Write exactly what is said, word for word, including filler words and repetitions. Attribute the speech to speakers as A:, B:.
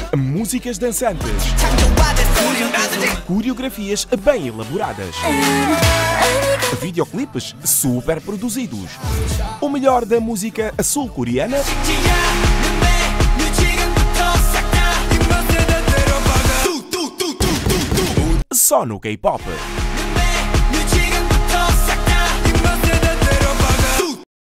A: Músicas dançantes, coreografias bem elaboradas, videoclipes super produzidos, o melhor da música sul-coreana só no K-pop.